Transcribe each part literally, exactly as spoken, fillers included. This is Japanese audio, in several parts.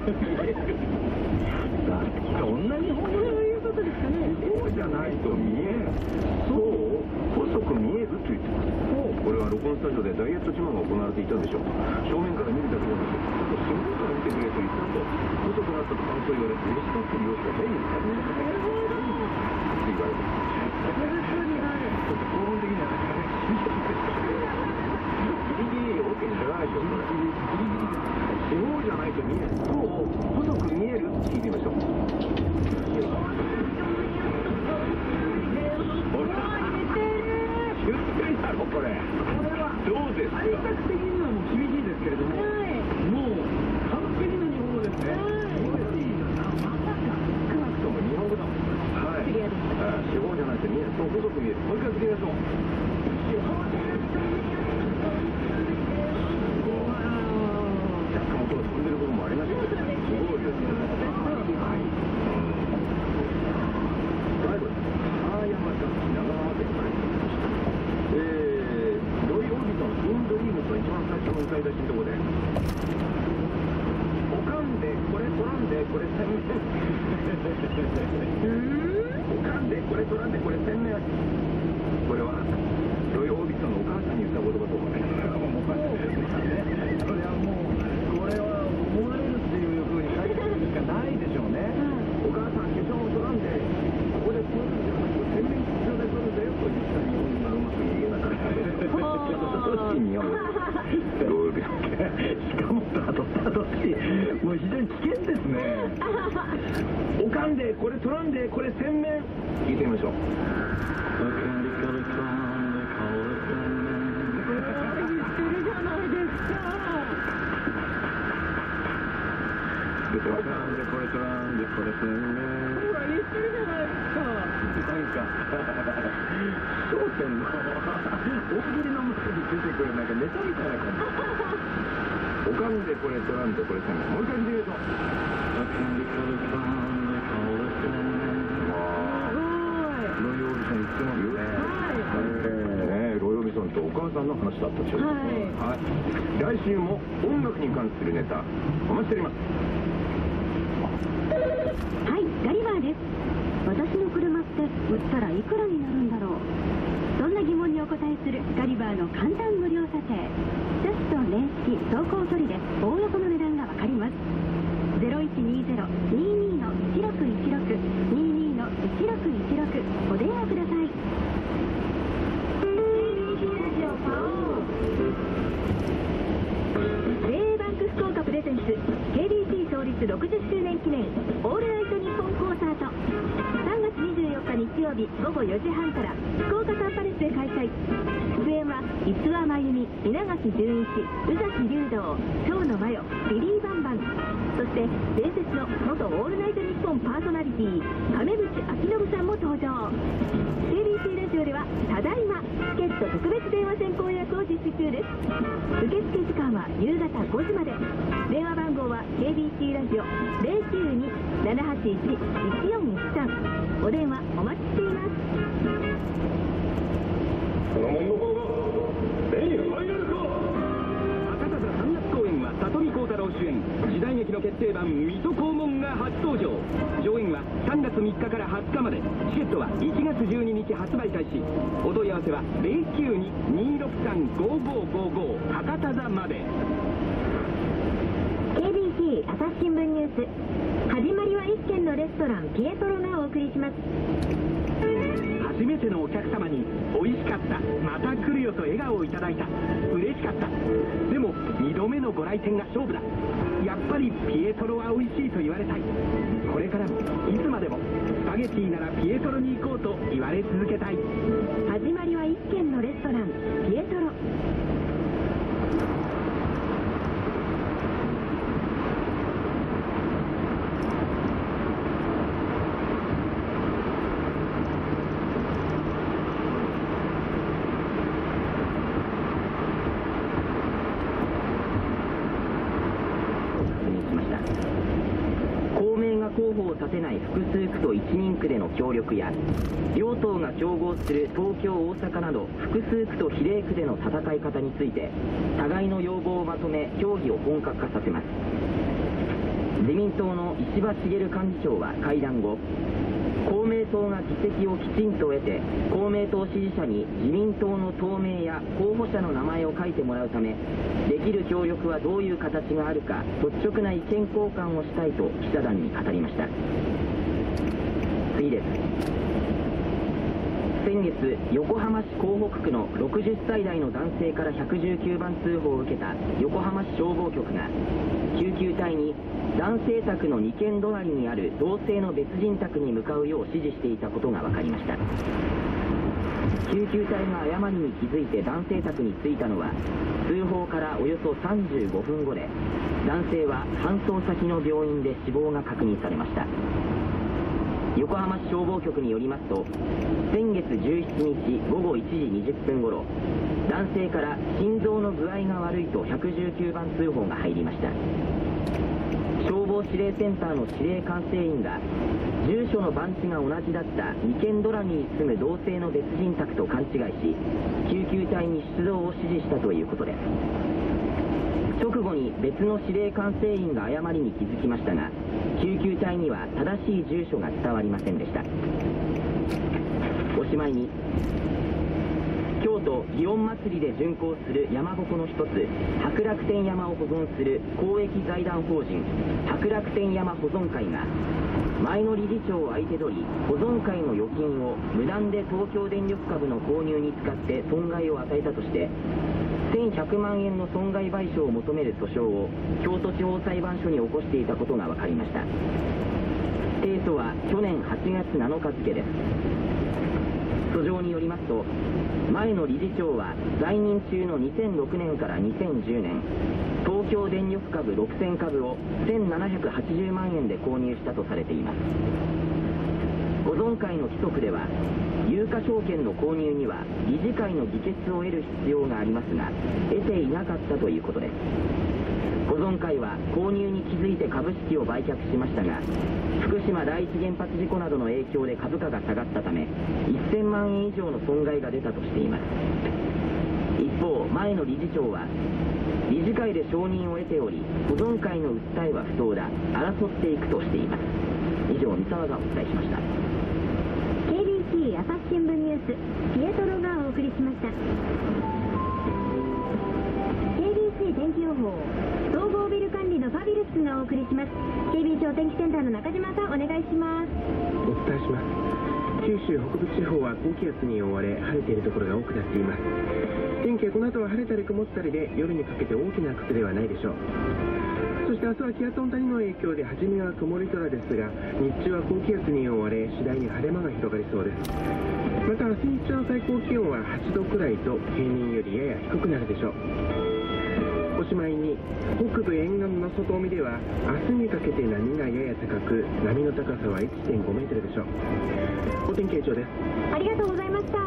そんな日本語で言うことですかね。 そうじゃないと見えん。そう細く見えると言ってます。これは録音スタジオでダイエット自慢が行われていたんでしょう。正面から見るだけじゃなくて、ちょっと正面から見てくれと言った後、細くなったと感想言われ、嬉しかった様子が変になる。なるほど。って言われて。ちょっと興奮的にはなかなか厳しいですけど、ギリギリ OK じゃないでしょ。ギリギリ。そうじゃないと見えん。そう細く見えるって聞いてみましょう。ゆっくりだろこれ。どうですか。 対策的にはもう厳しいですけれども、もう完璧な日本語ですね。 少なくとも日本語だもん。はい。四方じゃないと見える。そう細く見える。もう一回言ってみましょう。若干音が飛んでる部分もありますけど、すごいですね。はい。最後です。あー山さん、長浜県から来ました。えー、ロイ・オービソン、インドリームと一番最初の歌い出しのとこで、おかんで、これ取らんで、これ洗面。おかんで、これ取らんで、これ洗面。これは、ロイ・オービソンのお母さんに言った言葉と思います。 それはもう、これは思われるっていうふうに書いてあるしかないでしょうね。 お母さん、化粧も取らんで、ここで取るんじゃなくて、洗面室で取るんだよと言った日本語がうまく言えなかったので、どっちに読むロイ・オービソン。 しかも、たどたどしい。もう非常に危険ですね。 おかんで、これ取らんで、これ洗面。聞いてみましょう。おかんで、これ取らんで、これ洗面。 ほら、言ってるじゃないですか。 なんか、笑点の大喜利の前に出てくるなんかネタみたいな感じ。おかんで、これ取らんで、これ洗面。もう一回言ってみましょう。ロイ・オービソン言ってますね。はい。ロイ・オービソンとお母さんの話だったでしょう。はい。来週も音楽に関するネタお待ちしております。 はい、ガリバーです。私の車って売ったらいくらになるんだろう。そんな疑問にお答えするガリバーの簡単無料査定。テスト年式走行距離でおおよその値段がわかります。ゼロいちにゼロ にーにー のいちろくいちろく にーにー のいちろくいちろくお電話ください。ジェーエー バンク福岡プレゼンツ ケービーシー 創立ろくじゅっしゅうねん記念オールナイトニッポンコンサート、さんがつにじゅうよっか日曜日午後よじはんから福岡サンパレスで開催。出演は五輪真由美、稲垣潤一、宇崎竜童、蝶野真世、ビリー・バンバン、そして伝説の元オールナイトニッポンパーソナリティ亀渕明信さんも登場。 ケービーシー ラジオではただいまチケット特別電話先行予約を実施中です。受付時間は夕方ごじまで。電話番号は ケービーシー ラジオ ゼロきゅうに ななはちいち いちよんいちさん。お電話お待ちしています。 この門の方が目に入れるか。 赤坂三月公演は里見浩太郎主演時代劇の決定版水戸黄門が初登場。上演はさんがつみっかからはつかまで。チケットはいちがつじゅうににち発売開始。お問い合わせは ゼロきゅうに にーろくさん ごーごーごーごー 博多座まで。 ケービーシー 朝日新聞ニュース、始まりはいっけんのレストランピエトロがお送りします。 初めてのお客様に美味しかった、また来るよと笑顔をいただいた、嬉しかった、でもにどめのご来店が勝負だ、やっぱりピエトロは美味しいと言われたい、これからもいつまでもスパゲティならピエトロに行こうと言われ続けたい。 始まりはいっけんのレストランピエトロ。 候補を立てない複数区と一人区での協力や、両党が競合する東京、大阪など複数区と比例区での戦い方について互いの要望をまとめ協議を本格化させます。 自民党の石破茂幹事長は会談後、公明党が議席をきちんと得て、公明党支持者に自民党の党名や候補者の名前を書いてもらうため、できる協力はどういう形があるか率直な意見交換をしたいと記者団に語りました。次です。先月、横浜市港北区のろくじゅっさい代の男性からひゃくじゅうきゅうばん通報を受けた横浜市消防局が、救急隊に男性宅のにけん隣にある同性の別人宅に向かうよう指示していたことが分かりました。救急隊が誤りに気づいて男性宅に着いたのは通報からおよそさんじゅうごふんごで、男性は搬送先の病院で死亡が確認されました。横浜市消防局によりますと、先月じゅうしちにちごごいちじにじゅっぷんごろ、男性から心臓の具合が悪いとひゃくじゅうきゅうばん通報が入りました。消防指令センターの指令管制員が住所の番地が同じだったにけん隣に住む同性の別人宅と勘違いし、救急隊に出動を指示したということです。直後に別の指令管制員が誤りに気づきましたが、救急隊には正しい住所が伝わりませんでした。おしまいに、京都祇園祭りで巡行する山鉾の一つ、白楽天山を保存する公益財団法人白楽天山保存会が、前の理事長を相手取り保存会の預金を無断で東京電力株の購入に使って損害を与えたとして、せんひゃくまんえんの損害賠償を求める訴訟を京都地方裁判所に起こしていたことが分かりました。提訴は去年はちがつなのか付です。訴状によりますと、前の理事長は在任中のにせんろくねんからにせんじゅうねん、東京電力株ろくせんかぶをせんななひゃくはちじゅうまんえんで購入したとされています。保存会の規則では、有価証券の購入には理事会の議決を得る必要がありますが、得ていなかったということです。保存会は購入に気づいて株式を売却しましたが、福島第一原発事故などの影響で株価が下がったためせんまんえん以上の損害が出たとしています。一方、前の理事長は理事会で承認を得ており、保存会の訴えは不当だ、争っていくとしています。以上、三沢がお伝えしました。 ケービーシー 朝日新聞ニュース、ピエトロがお送りしました。 ケービーシー 天気予報、総合ビル管理のファビルスがお送りします。 ケービーシー お天気センターの中島さん、お願いします。 お伝えします。九州北部地方は高気圧に覆われ晴れているところが多くなっています。天気はこの後は晴れたり曇ったりで、夜にかけて大きな崩れはないでしょう。そして明日は気圧の谷の影響で初めは曇り空ですが、日中は高気圧に覆われ次第に晴れ間が広がりそうです。また明日日中の最高気温ははちどくらいと平年よりやや低くなるでしょう。おしまいに、北部沿岸の外海では明日にかけて波がやや高く、波の高さは いってんごメートルでしょう。お天気以上です。 ありがとうございました。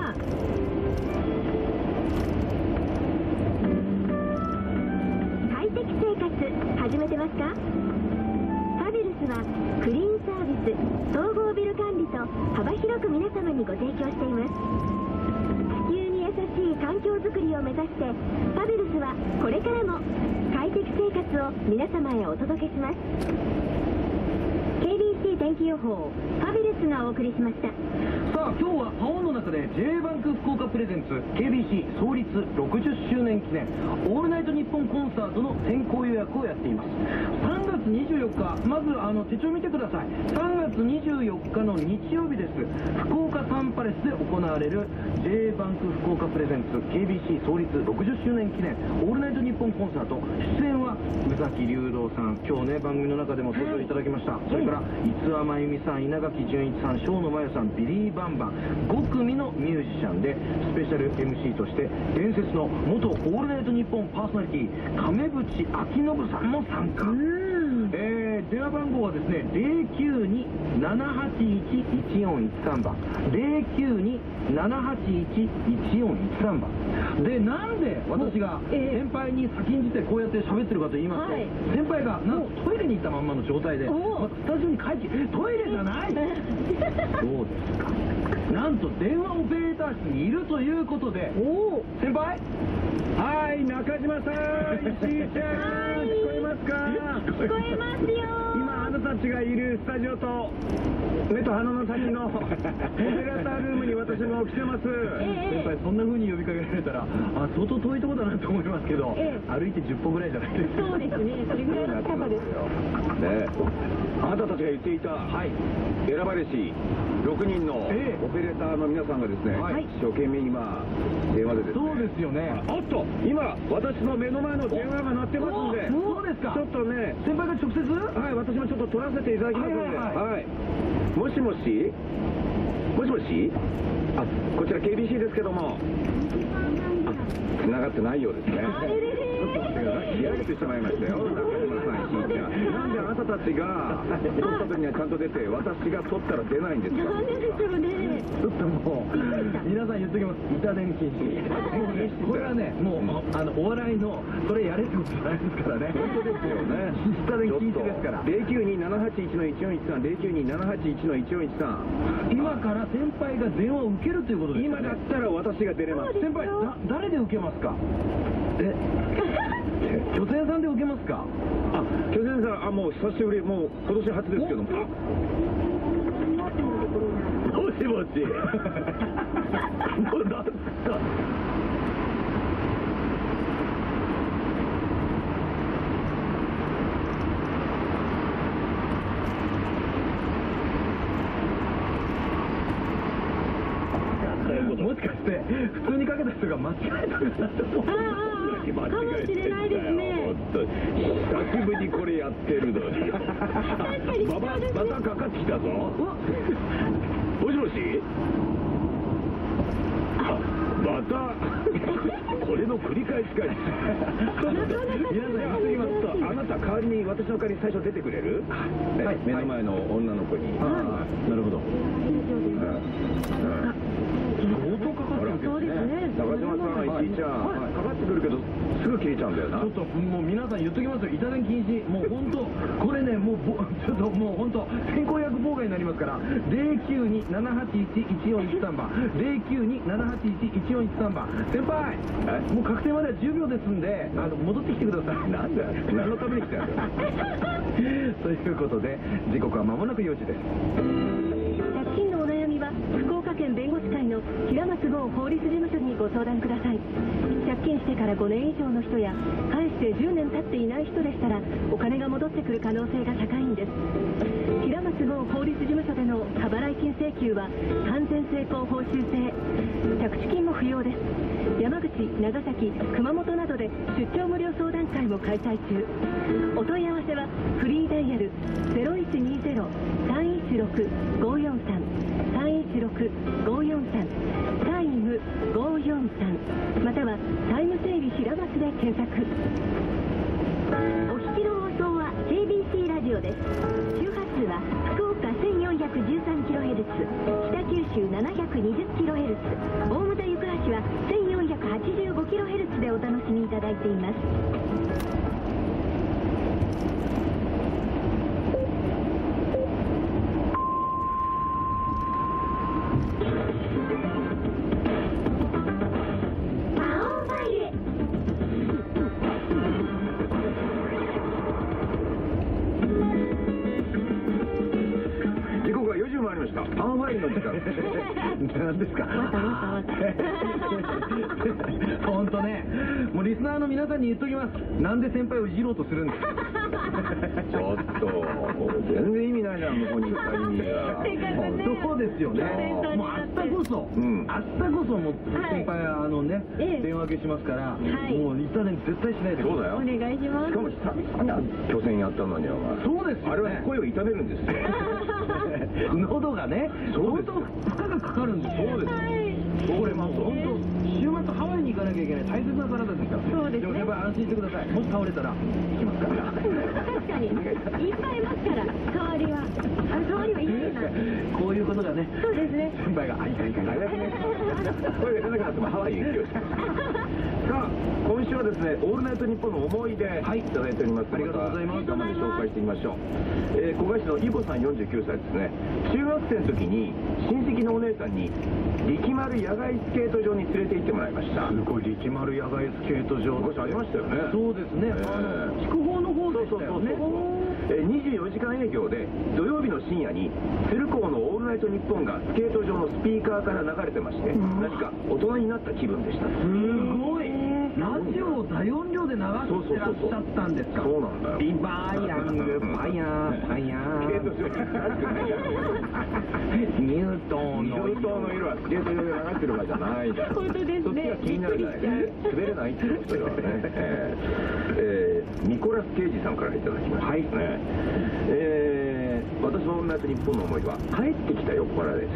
快適生活始めてますか？ファビルスはクリーンサービス、総合ビル管理と幅広く皆様にご提供しています。地球に優しい環境づくりを目指して、ファビルスはこれからも快適生活を皆様へお届けします。 ケービーシー 天気予報、ファビルスがお送りしました。 さあ、今日は青の中で J バンク福岡プレゼンツ ケービーシー 創立ろくじゅっしゅうねん記念オールナイトニッポンコンサートの先行予約をやっています。さんがつにじゅうよっか、まずあの手帳見てください。さんがつにじゅうよっかの日曜日です。福岡サンパレスで行われる J バンク福岡プレゼンツ ケービーシー 創立ろくじゅっしゅうねん記念オールナイトニッポンコンサート、出演は宇崎竜童さん、今日ね番組の中でも登場いただきました。それから五輪真由美さん、稲垣潤一さん、生野真由さん、ビリー・バンバン、ごくみのミュージシャンで、スペシャル エムシー として伝説の元オールナイトニッポンパーソナリティ亀渕明信さんも参加。えー、電話番号はですね、ゼロきゅうに ななはちいち いちよんいちさんばん、ゼロきゅうに ななはちいち いちよんいちさんばんで、なんで私が先輩に先んじてこうやって喋ってるかと言いますと、はい、先輩がなんとトイレに行ったまんまの状態で、またスタジオに帰ってきて、トイレじゃないどうですか。なんと電話オペレーター室にいるということで、お先輩、はい、中島さん、石井ちゃん、聞こえますか？ 聞こえますよ。 今たちがいるスタジオと目と鼻の先のオペラタールームに私も来てます。 先輩そんな風に呼びかけられたらあ相当遠いところだなと思いますけど、 ええ歩いてじゅっぽんぐらいじゃないですか。 そうですね、それぐらいの近さです。 ね、あなたたちが言っていた、はい、選ばれしろくにんのええオペレーターの皆さんがですね、 はい一生懸命今電話でですね、 そうですよね。 おっと今私の目の前の電話が鳴ってますんで、 そうですか。 ちょっとね、 先輩が直接はい、私もちょっと取らせていただきますので、 はいはいはい、もしもしもしもし、あ、こちら ケービーシー ですけども、あ、繋がってないようですね。切られてしまいましたよ、中島さん、石井ちゃん。なんであなたたちが取った時にはちゃんと出て、私が取ったら出ないんですか。 なんででしょうね。 ちょっともう皆さん言っときます。板電禁止。これはね、もうあのお笑いのそれやれってことじゃないですからね。 本当ですよね。 板電禁止ですから。 ゼロきゅうにーななはちいちのいちよんいちさん、ゼロきゅうにーななはちいちのいちよんいちさん。 今から先輩が電話を受けるということですよね。 今だったら私が出れます。 先輩だ誰で受けますか。え巨泉さんで受けますか。 あ、巨泉さん、あ、もう久しぶり、もう今年初ですけども。もしもし。もうなんだ。もしかして普通にかけた人が間違えたかなと思う。 かもしれないですね。 久しぶりにこれやってるのに。 確かにババまたかかってきたぞ。もしもし。あ、またこれの繰り返しかい。皆さん言い過ぎますと、あなた代わりに私の代わりに最初出てくれる？はい、目の前の女の子に。 なるほど。相当かかってるけどね。 中島さん、石井ちゃん、かかってくるけどすぐ切れちゃうんだよな。 ちょっともう皆さん言っときますよ。板電禁止。もう本当これね、もうぼちょっともう本当先行予約妨害になりますから。ゼロきゅうにーななはちいちいちよんいちさんばん、ゼロきゅうにーななはちいちいちよんいちさんばん。先輩、もう確定まではじゅうびょうですんで、あの戻ってきてください。 なんだよ。何のために来たんだよ。 ということで時刻は間もなくよじです。 借金のお悩みは福岡県弁護士会の平松剛法律事務所にご相談ください。借金してからごねん以上の人や返してじゅうねん経っていない人でしたらお金が戻ってくる可能性が高いんです。平松剛法律事務所での過払い金請求は完全成功報酬制、着手金も不要です。山口、長崎、熊本などで出張無料相談会も開催中。お問い合わせはフリーダイヤル ゼロいちにゼロ さんいちろく ごよんさん さんいちろく ごよんさん、タイムごよんさん、またはタイム整理平松で検索。お聞きの放送は ケービーシー ラジオです。周波数は福岡 せんよんひゃくじゅうさんキロヘルツ、北九州 ななひゃくにじゅうキロヘルツ、大牟田行橋は せんよんひゃくはちじゅうごキロヘルツ でお楽しみいただいています。 パンファイルの時間。 何ですか。本当ね、もうリスナーの皆さんに言っときます。なんで先輩をいじろうとするんですか。 ちょっと全然意味ないじゃん、向こうにふたりに。 そうですよね。もう明日こそ、うん、明日こそもう先輩あのね、電話かけしますから、もう板電絶対しないでください。 そうだよ。 お願いします。 しかも久々に巨泉やったのにお前。 そうですよね。 あれは声を痛めるんですよ。 喉がね、相当負荷がかかるんですよ。そうです。これもう本当週末ハワイに行かなきゃいけない大切な体ですから。そうですね。でもやっぱり安心してください。もし倒れたら行きますから。 確かにいっぱいいますから代わりは。あ、代わりはいいな。 こういうことがね。 そうですね。 先輩があいかいかいかい。 声が出なくなってもハワイに行きよし。さあ今週はですね、オールナイトニッポンの思い出、はい、いただいております。 ありがとうございます。 我慢で紹介してみましょう。えー、古賀市のイボさんよんじゅうきゅうさいですね。中学生の時に親戚のお姉さんに力丸野外スケート場に連れて行ってもらいました。 すごい、力丸野外スケート場昔ありましたよね。 そうですね、あの筑豊の方でしたよね。 えーにじゅうよじかん営業で土曜日の深夜に鶴光のオールナイトニッポンがスケート場のスピーカーから流れてまして、何か大人になった気分でした。 すごい。ラジオを大音量で流してらっしゃったんですか。 そうなんだよ。 ビバーヤングパヤーパヤースケート場に流れてないニュートンのニュートンの色はスケート場で流してる場合じゃないじゃん。 本当ですね。 そっちが気になるじゃないね。滑れないっていうことではね。えーえーニコラス・ケイジさんからいただきました。はい。ね。えー、私のオールナイトニッポンの思いは帰ってきた酔っ払いです。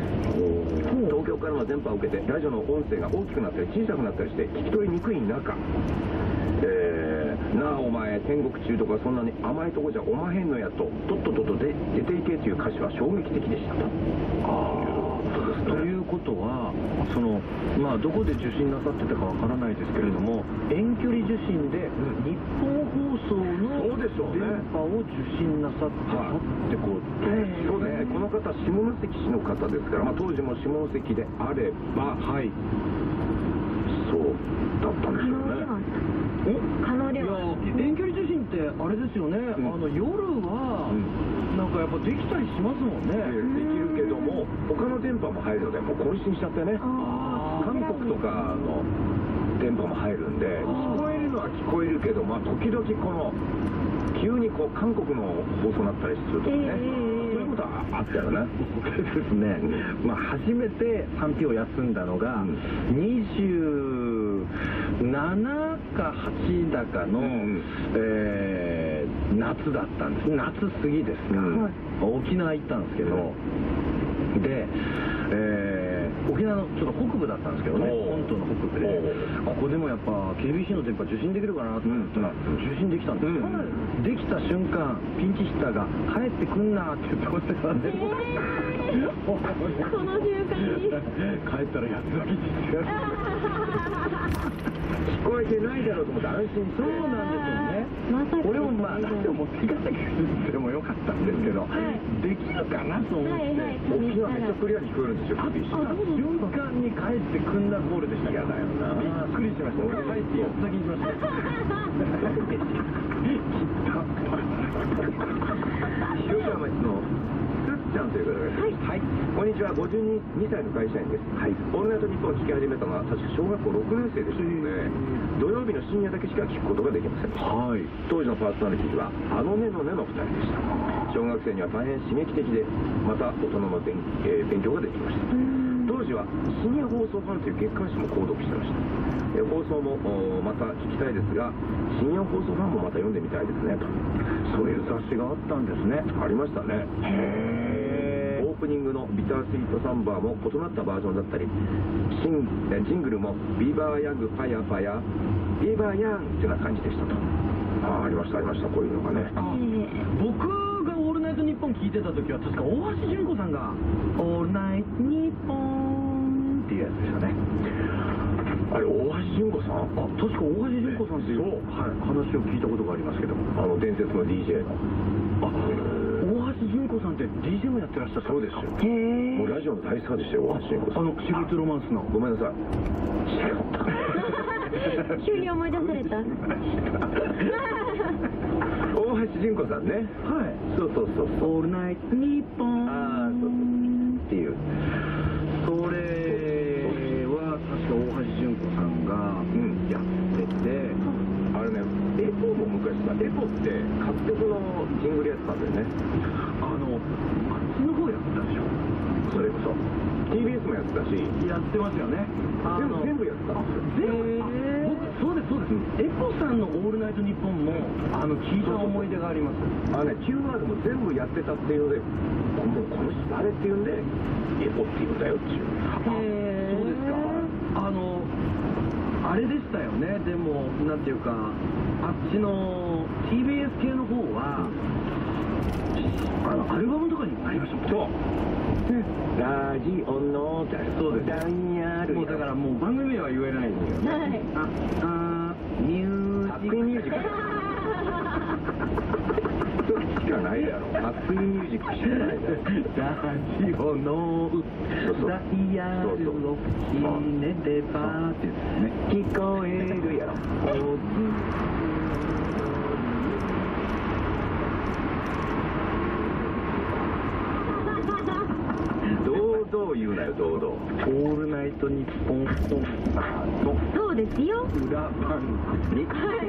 東京からの電波を受けてラジオの音声が大きくなったり小さくなったりして聞き取りにくい中、えー、なあお前天国中とかそんなに甘いとこじゃおまへんのやととっとととで出ていけという歌詞は衝撃的でしたと。ああ。 ということは、そのまあどこで受信なさってたかわからないですけれども、遠距離受信で日本放送のそうでしょうね電波を受信なさってたってこと。 そうですね。この方下関市の方ですから、まあ、当時も下関であれば、はい、そうだったんでしょうね。 可能でいやは。 遠距離受信ってあれですよね、 うん、 あの夜は、うん、なんかやっぱできたりしますもんね。 できるけども他の電波も入るのでもう混信しちゃってね、韓国とかの電波も入るんで聞こえるのは聞こえるけど、まあ時々この急にこう韓国の放送になったりするとかね、えー、そういうことはあったよね。 ですね、うん、まあ初めてさんピーを休んだのが、うん、にじゅうななかはちだかの、うん、えー、夏だったんです。夏過ぎですか、うん、沖縄行ったんですけど、うん、で、えー、沖縄のちょっと北部だったんですけどね、本島の北部で、ここでもやっぱ ケービーシー の電波受信できるかなと思ったら、うん、受信できたんですよ、うん、できた瞬間ピンチヒッターが帰ってくんなって言ってましたからね、えー、 その瞬間に帰ったら安らぎですよ聞こえてないだろうと思って安心して。 そうなんですよね。これをまあラジオ持っていかなきゃしてもよかったんですけど、はい、できるかなと思って、はいはい、 沖縄めっちゃクリアに聞こえるんですよ。 あ瞬間に帰ってくんなゴールでした。嫌だよな。びっくりしました。俺帰ってやった気にしました広島町のちゃんという方がいます。はい、こんにちは。ごじゅうにさいの会社員です。はい、オールナイトニッポンを聞き始めたのは確か小学校ろくねん生でしたので、土曜日の深夜だけしか聞くことができませんでした。はい、当時のパーソナリティはあのねのねのふたりでした。小学生には大変刺激的で、また大人の勉,、えー、勉強ができました。当時は深夜放送ファンという月刊誌も購読してました。えー、放送もまた聞きたいですが、深夜放送ファンもまた読んでみたいですねと。 そういう雑誌があったんですね。 ありましたね。へー。オープニングのビタースイートサンバーも異なったバージョンだったり、シンジングルもビバーヤグパヤパヤビバーヤンってな感じでしたと。ああ、ありましたありました、こういうのがね。 僕がオールナイトニッポン聞いてた時は確か大橋純子さんがオールナイトニッポンっていうやつでしたね。 あれ大橋純子さん？あ、 確か大橋純子さんっていう、はい、話を聞いたことがありますけど、 あの伝説の ディージェー の。 あ、大橋純子さんって ディージェー もやってらっしゃったんですか？ そうですよ。へー。もうラジオの大スターでしたよ、大橋純子さん。 あのシルクロマンスの。 ごめんなさい。 急に思い出された。 大橋純子さんね。 はい。 そうそうそうそう。 オールナイトニッポン。 ああ、そうそうっていう。 それは確か大橋純子さんがやってて、 うん、あれね、エポも昔さ、エポって各局のジングルやってたんだよね。 あのあっちの方やってたでしょ。 それこそ ティービーエス もやってたし。 やってますよね。 全部全部やってたんですよ。全部。 そうですそうです。エポさんのオールナイトニッポンもあの聞いた思い出があります。 あのね、キューワードも全部やってたっていうので、もうこの人誰っていうんでエポっていうんだよっていう。 あ、そうですか。あのあれでしたよね。でもなんていうか、あっちの ティービーエス 系の方は、あのアルバムとかにもありましたもん。そう。 ラジオのそうです。 ダイヤル。 もうだからもう番組名は言えないんですよね。はい。あ、あ、ミュージック。 ミュージック。そっちしかないやろ。ハッピーミュージックしかないだろ。 ラジオのダイヤルをひねればってね。 聞こえるやろ。 々言うなよ、堂々。 オールナイトニッポンコンサートそうですよ。 裏番組。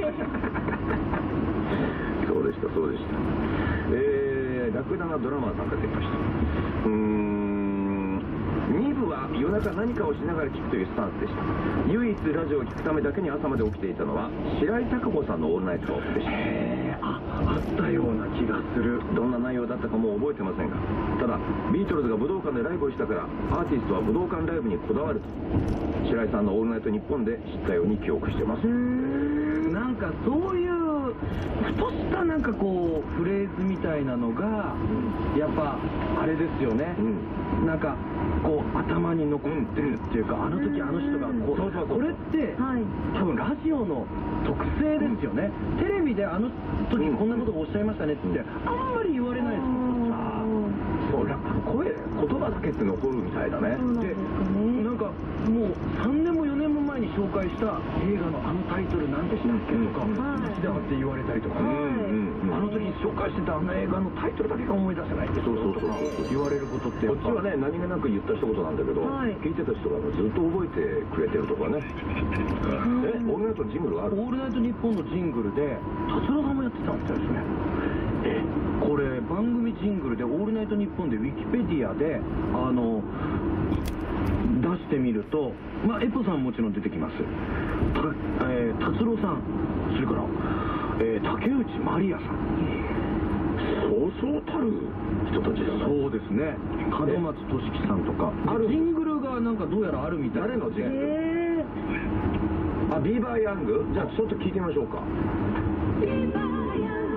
そうでした、そうでした。えー、ラクダなドラマーさんが出ました。うーん、に部は夜中何かをしながら聞くというスタンスでした。唯一ラジオを聞くためだけに朝まで起きていたのは白井貴子さんのオールナイトでした。 へー、あ、あったような気がする。 どんな内容だったかもう覚えてませんが、ただビートルズが武道館でライブをしたからアーティストは武道館ライブにこだわると白井さんのオールナイトニッポンで知ったように記憶してます。 なんかそういうふとしたなんかこうフレーズみたいなのが、やっぱあれですよね、うん、なんかこう頭に残ってるっていうか、あの時あの人がこう、そうそうそう、これって、はい、多分ラジオの特性ですよね、うん、テレビであの時こんなことをおっしゃいましたねって、うん、あんまり言われないですもん。あそう、声、言葉だけって残るみたいだね。 で、なんかもうさんねんもよねんも前に紹介した映画のあのタイトルなんでしたっけとか、話だって言われたりとか、あの時に紹介してたあの映画のタイトルだけが思い出せないってそうそうそう言われることって、 こっちはね何気なく言った一言なんだけど、はい、聞いてた人がずっと覚えてくれてるとかね。え、オールナイトジングルがある？ オールナイトニッポンのジングルで達郎さんもやってたんですね。え、これ番組ジングルで「オールナイトニッポン」でウィキペディアであの出してみると、まあエポさんもちろん出てきます。た、えー、達郎さん、それから、えー、竹内まりやさん、 そうそうたる人たちだな。 そうですね、門松俊樹さんとか、あるジングルがなんかどうやらあるみたいな。 誰のジングル？あ、ビーバーヤング？じゃあちょっと聞いてみましょうか。ビーバーヤング、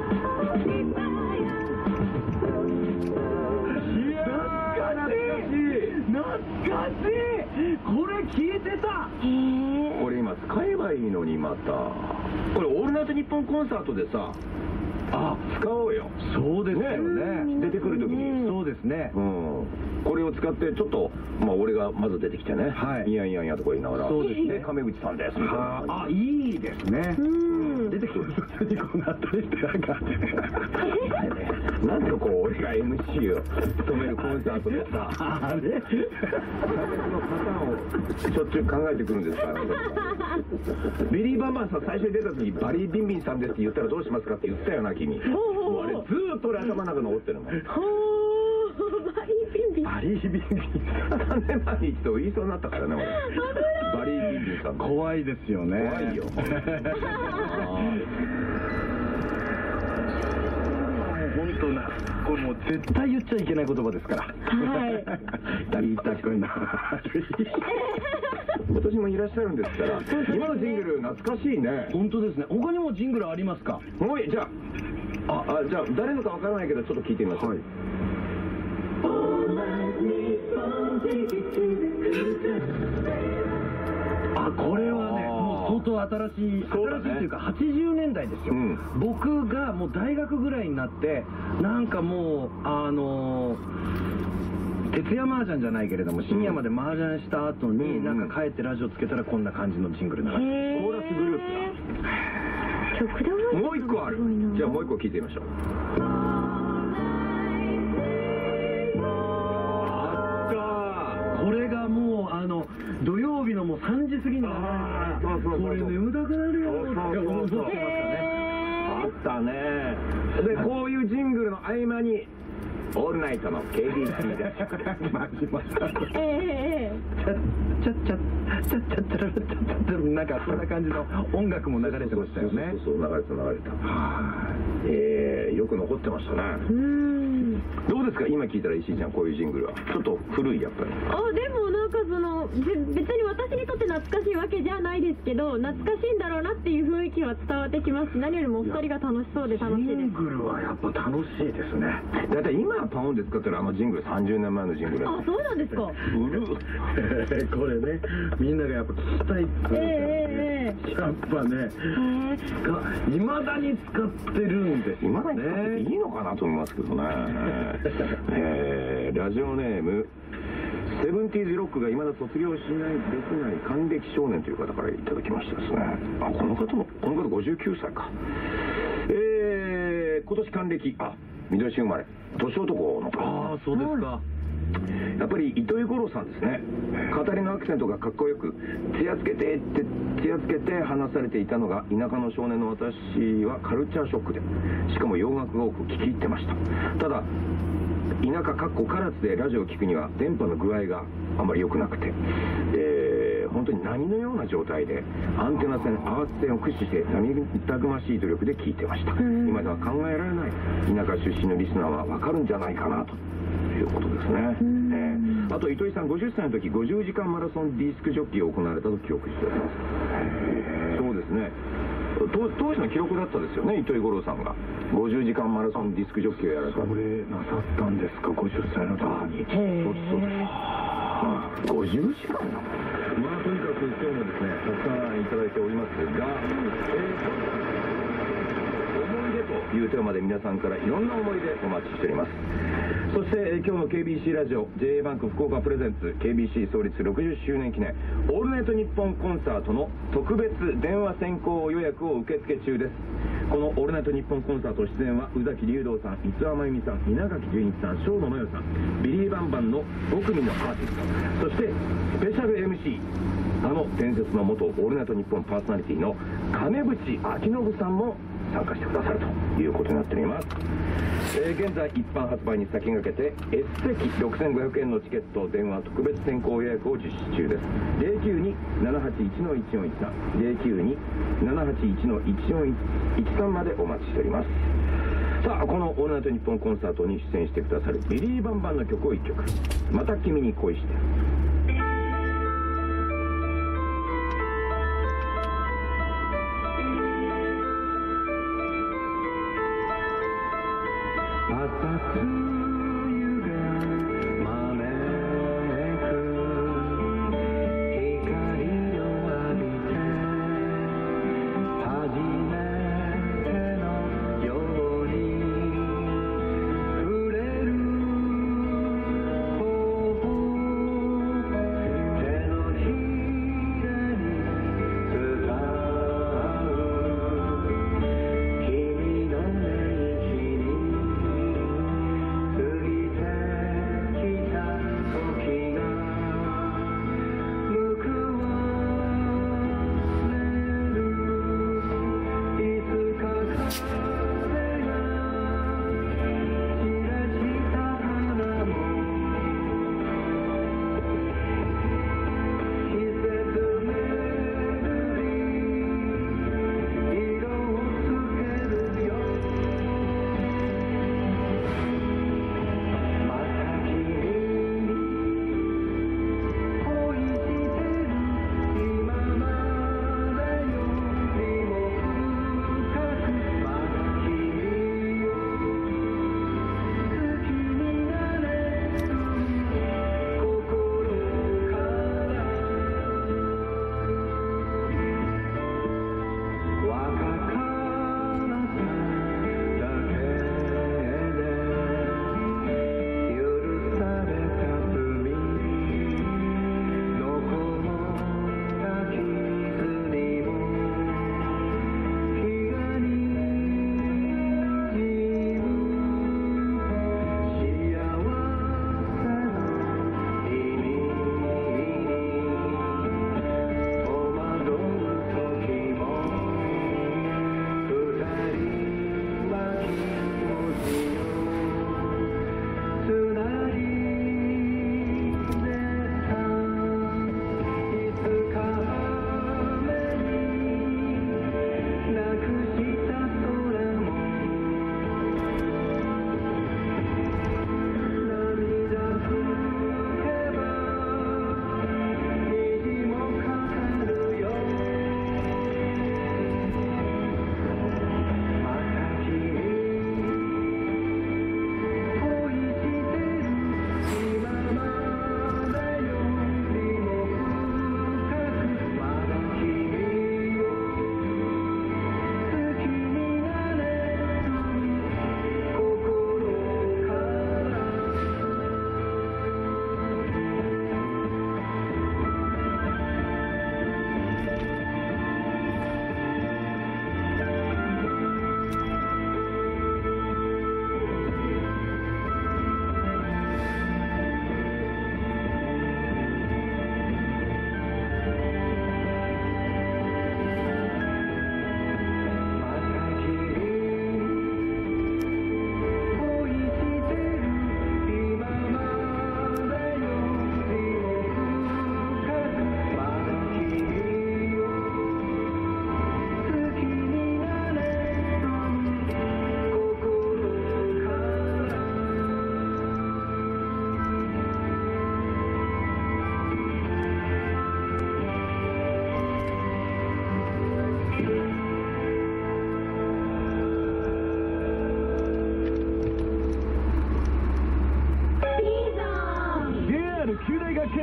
懐かしい、これ聞いてた。 へこれ今使えばいいのに、またこれ「オールナイトニッポン」コンサートでさ、あ、使おうよ。 そうですよね、 ね、出てくる時に。 そうですね、 うん、これを使ってちょっと、まあ俺がまず出てきてね、はい、いやいやいやとか言いながら、 そうですね、 亀口さんですみたいな。 あ、いいですね。出てきてる途中にこうなったりして、なんかなんでこう俺が エムシー を務めるコンサートでさ、 あれのパターンをしょっちゅう考えてくるんですから。ビリー・バンバンさん最初に出た時バリー・ビンビンさんですって言ったらどうしますかって言ったよな君。もうあれずーっと俺頭の中残ってるもん。 バリー・ビンビン、 バリー・ビンビンさんねんまえに一度言いそうになったからね俺。バリー・ビンビンさん怖いですよね。 怖いよ。 本当な、これもう絶対言っちゃいけない言葉ですから。はい。言いたくない。 今年もいらっしゃるんですから、今のジングル懐かしいね。 本当ですね。他にもジングルありますか？ もうじゃあ、あ、あ、じゃあ誰のかわからないけどちょっと聞いてみましょう。はい。 あ、これはね、もう相当新しい、新しいっていうかはちじゅうねんだいですよ、うん、僕がもう大学ぐらいになって、なんかもうあのー、徹夜麻雀じゃないけれども深夜まで麻雀した後に、うん、なんか帰ってラジオつけたらこんな感じのジングル流れて、 コーラスグループだ。曲だ。もう一個ある。じゃあもう一個聞いてみましょう。 これがもうあの土曜日のもうさんじ過ぎに流れて、これ眠たくなるよって思ってますかね。 あったね。でこういうジングルの合間にオールナイトの ケービーシー で待ちました。ええチャッチャッチャッチャッチャララチャッチャッ、なんかそんな感じの音楽も流れてましたよね。 そうそうそう、流れた流れた。ええ、よく残ってましたね。うん。どうですか今聞いたら石井ちゃん、こういうジングルはちょっと古いやっぱり。 あ、でもなんかその別に私にとって懐かしいわけじゃないですけど、懐かしいんだろうなっていう雰囲気は伝わってきますし、何よりもお二人が楽しそうで楽しいです。 ジングルはやっぱ楽しいですね。 だいたい今パウンで使ってるあのジングルさんじゅうねんまえのジングル。 あ、そうなんですか。 古い。 これね、みんながやっぱ聞きたいってええやっぱね、いまだに使ってるんですよね。 いまだに使っていいのかなと思いますけどね。えー、ラジオネームセブンティーズロックがいまだ卒業しないできない還暦少年という方からいただきましたですね。あ、この方もこの方ごじゅうきゅうさいか。えー、今年還暦、あ、緑生まれ年男の方。 ああ、そうですか。 やっぱり糸井五郎さんですね。語りのアクセントがかっこよく、つやつけてってつやつけて話されていたのが田舎の少年の私はカルチャーショックで、しかも洋楽が多く聞き入ってました。ただ田舎かっこ唐津でラジオを聞くには電波の具合があまり良くなくて、えー、本当に波のような状態でアンテナ線アーツ線を駆使して涙ぐましい努力で聞いてました。今では考えられない田舎出身のリスナーは分かるんじゃないかなということですね。えー、あと糸井さんごじゅっさいの時ごじゅうじかんマラソンディスクジョッキーを行われたと記憶しております。そうですね、当, 当時の記録だったですよね、糸井五郎さんがごじゅうじかんマラソンディスクジョッキーをやられた。 それなさったんですか、ごじゅっさいの時に。そうそうです。 ごじゅうじかんなの。まあとにかく今日もですねたくさんいただいておりますが、えーというテーマで皆さんからいろんな思い出お待ちしております。そして、えー、今日の ケービーシー ラジオ ジェイエー バンク福岡プレゼンツ ケービーシー 創立ろくじゅっしゅうねん記念オールナイトニッポンコンサートの特別電話先行予約を受付中です。このオールナイトニッポンコンサート出演は宇崎竜童さん、五輪真由美さん、稲垣潤一さん、生野真代さん、ビリー・バンバンのご組のアーティスト、そしてスペシャル エムシー、あの伝説の元オールナイトニッポンパーソナリティの金渕明信さんも参加してくださるということになっております。えー、現在一般発売に先駆けて S 席ろくせんごひゃくえんのチケット電話特別先行予約を実施中です。 ゼロきゅうに ななはちいち いちよんいちさん ゼロきゅうに ななはちいち いちよんいちさんまでお待ちしております。さあこのオールナイトニッポンコンサートに出演してくださるビリー・バンバンの曲をいっきょく、また君に恋して。 「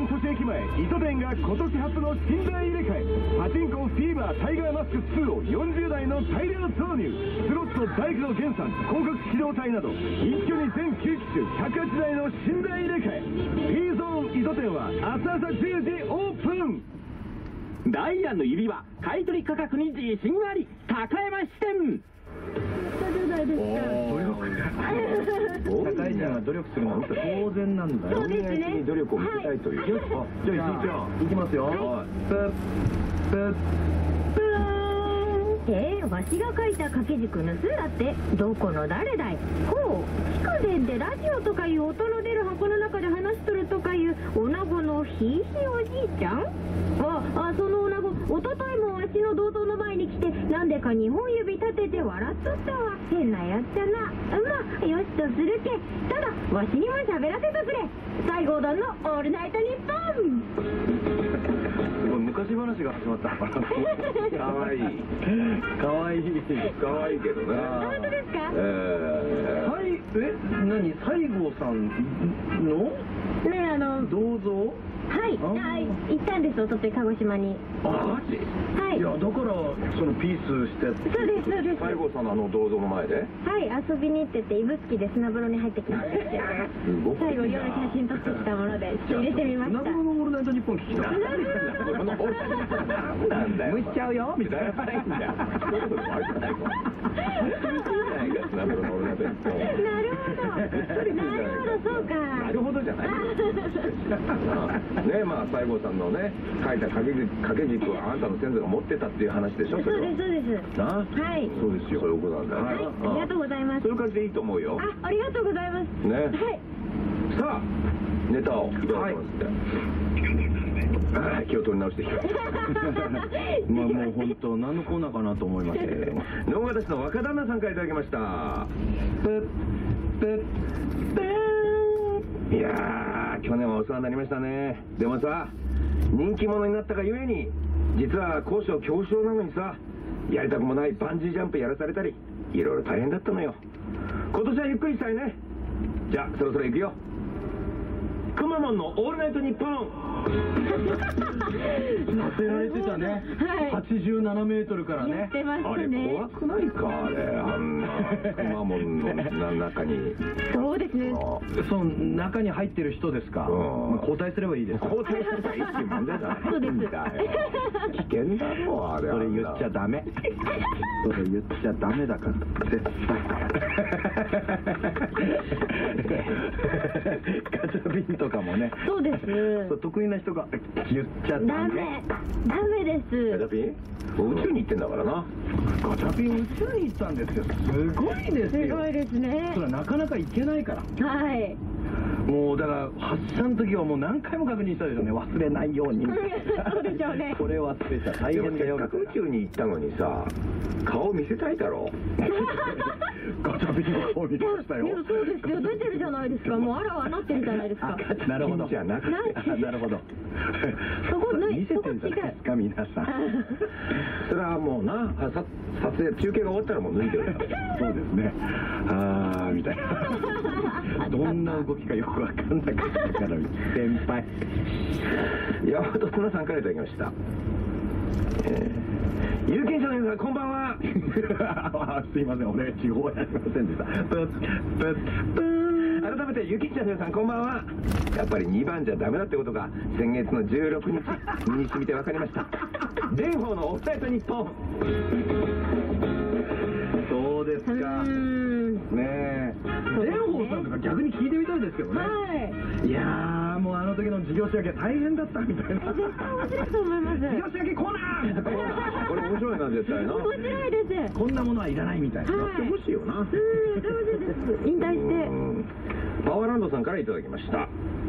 越駅前糸店が今年初の寝台入れ替え、パチンコフィーバータイガーマスクツーをよんじゅうだいの大量投入、スロット大工の源さん広角機動隊など一挙に全きゅうきしゅひゃくはちだいの寝台入れ替え。 P ゾーン糸店は明日朝じゅうじオープン。 ダイアンの指輪買取価格に自信あり、高山支店。 高いちゃんが努力するのは当然なんだよ。 そうですね。 努力を見せたいという。 よし、じゃあいきますよ。いきますよ。プップッえー、わしが書いた掛け軸盗んだってどこの誰だい。ほう、筑前でラジオとかいう音の出る箱の中で話しとるとかいう女子のひいひいおじいちゃん。ああ、その女子おとといもわしの銅像の前に来てなんでかにほん指立てて笑っとったわ。変なやっちゃな。まあよしとするけ。ただわしにも喋らせてくれ。西郷どんのオールナイトニッポン。 昔話が始まったのかな。かわいい。 かわいい。 かわいいけどね。 本当ですか。 えー、はい、え、何、西郷さんのね、あの銅像。 はい、はい、行ったんです、おととい鹿児島に。 あ、マジ？ はい。 いや、だからそのピースして。 そうです、そうです。 西郷さんのあの銅像の前で。 はい、遊びに行ってて指宿で砂風呂に入ってきたんですよ。最後夜写真撮ってきたもので入れてみました。 ナブロのオールナイトニッポン聞きたい。 なんだよ。 蒸しちゃうよみたいな。 ないんだよ。そういうこともあるじゃないか。ナブロのオールナイトニッポン。 なるほど。なるほど、そうか。 なるほどじゃない。ね、まあ西郷さんのね書いた掛け軸掛け軸をあなたの先祖が持ってたっていう話でしょ。 そうです、そうです。 な、 はい。 そうですよ。そういうことなんだよ。 はい、ありがとうございます。 そういう感じでいいと思うよ。 あ、ありがとうございます。 ね。 はい。 さあネタをいただきますって。はい、気を取り直してきた。 まあもう本当何のコーナーかなと思いましたけれども。 能形市の若旦那さんからいただきました。 プップップー。 いやー、去年はお世話になりましたね。でもさ、人気者になったがゆえに実は高所恐怖症なのにさ、やりたくもないバンジージャンプやらされたりいろいろ大変だったのよ。今年はゆっくりしたいね。じゃあそろそろ行くよ。くまモンのオールナイトニッポン。 乗せられてたね。 はい。 はちじゅうななメートルからね。 やってましあれたね。 怖くないか、あれ、あんなくまモンの中に。 そうですね。 その中に入ってる人ですか。 うん、 まあ交代すればいいです。 交代すればいいっていう問題じゃない。 そうです。 危険だろう、あれ。 それ言っちゃダメ。それ言っちゃダメだから。絶対。ガチャビンとかもね。 そうです。 そう得意な人が言っちゃダダメ。 メ。ダメです。 ガチャピン？宇宙に行ってんだからな。 ガチャピン宇宙に行ったんですよ。すごいですよ。 すごいですね。 それはなかなか行けないから。 はい。 もうだから発射の時はもう何回も確認したでしょうね。忘れないように。 そうでしょうね。 これ忘れちゃ大でも変だよ。 せっかく宇宙に行ったのにさ、顔見せたいだろ。 ガチャピンの顔見てましたよ。 いや、そうですよ。出てるじゃないですか。もうあらはなってるじゃないですか。 なるほど。 じゃなくて。 あ、なるほど。 そこない。 見せてるじゃないですか皆さん。 それはもうな、あさ撮影中継が終わったらもう脱いでるから。 そうですね。あーみたいな。どんな動きかよくわかんなかったから先輩。 山本綱さんからいただきました。えー、有権者の皆さんこんばんは。 すいません、俺地方やりませんでした。プップップー。 改めて有権者の皆さんこんばんは。やっぱりにばんじゃダメだってことが先月のじゅうろくにち身に染みて分かりました。蓮舫のオフサイド日本。 そうですか。ねえ。蓮舫さんとか逆に聞いてみたいですけどね。 はい。 いやーもうあの時の事業仕分け大変だったみたいな。 絶対面白いと思います。 事業仕分けコーナー。 これ面白いな絶対な。 面白いです。 こんなものはいらないみたいな。 はいやってほしいよな。 うん、楽しいです。引退して。 パワーランドさんからいただきました。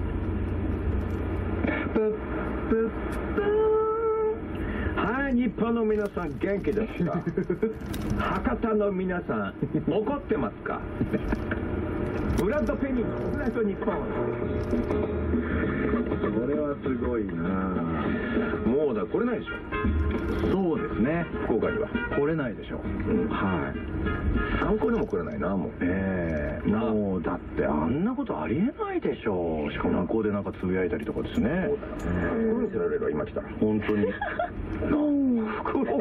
プップップはい、日本の皆さん元気ですか？博多の皆さん怒ってますか？ブラッド・ペニーのオールナイトニッポン。 それはすごいな。もうだ来れないでしょ。 そうですね、 福岡には来れないでしょう、うん、はい。 観光でも来れないな、もう。 ええー、もうだってあんなことありえないでしょう。しかも向こうでなんかつぶやいたりとかですね。 そうだね、袋にせられるわ、今来たら本当に袋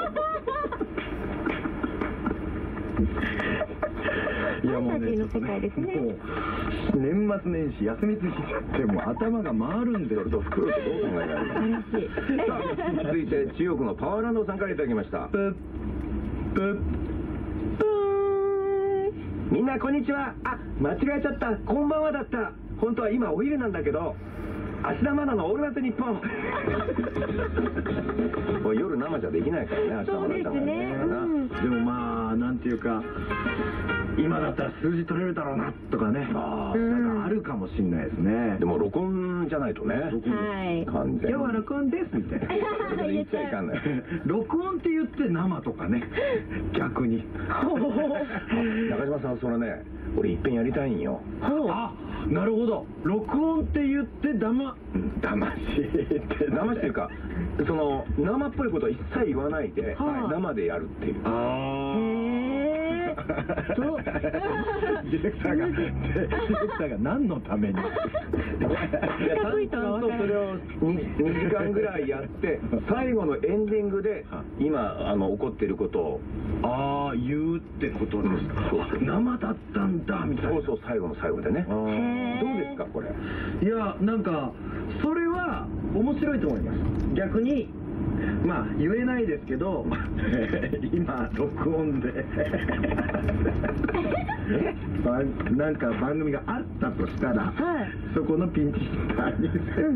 いやもうね、ちょっとね、もう年末年始休みすぎちゃってもう頭が回るんで、 それと袋ってどう考えられるの？さあ続いて中国のパワーランドさんからいただきました。 プップップーン。 みんなこんにちは。あ、間違えちゃった。こんばんはだった。本当は今お昼なんだけど、芦田愛菜のオールナイトニッポン。 これ夜生じゃできないからね、芦田愛菜ちゃんはね。 でもまあなんていうか、今だったら数字取れるだろうなとかね、あなんかあるかもしれないですね。 でも録音じゃないとね、 はい、 完全に今日は録音ですみたいな言っちゃいかんない。 録音って言って生とかね、逆に。 中島さん、それね、俺いっぺんやりたいんよ。 あ、なるほど。録音って言ってだま、 だましってだましっていうか、その生っぽいことは一切言わないで、はい、生でやるっていう。あへーどうディレクターがディレクターが何のために。いやちゃんとそれを 2, にじかんぐらいやって最後のエンディングで今あの起こっていることをああ言うってことですか。生だったんだみたいな。 そうそう、最後の最後でね。どうですかこれ。 いやなんかそれは面白いと思います。逆にまあ言えないですけど今録音でなんか番組があったとしたら、はい、そこのピンチヒッターに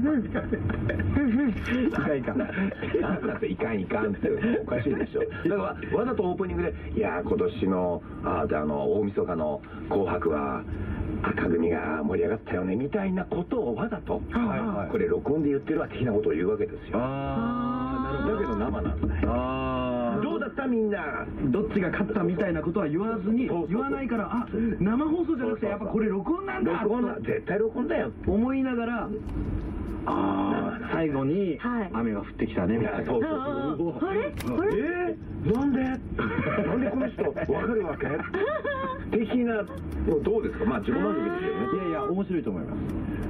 いかんいかんなんだっていかんいかんっておかしいでしょ。だからわざとオープニングでいや今年のああの大晦日の紅白は赤組が盛り上がったよねみたいなことをわざと、はいはい、これ録音で言ってるわ的なことを言うわけですよ。ああ、だけど生なんだよ。ああ、どうだったみんな、 どっちが勝ったみたいなことは言わずに、言わないから、あ、生放送じゃなくてやっぱこれ録音なんだ、 録音だ、絶対録音だよ思いながら、ああ、最後に雨が降ってきたねみたいな。そうそうそう。あれ？あれ？ えー、なんで？なんでこの人わかるわけ？的などうですか。まあ自分番組ですよね。 いやいや面白いと思います。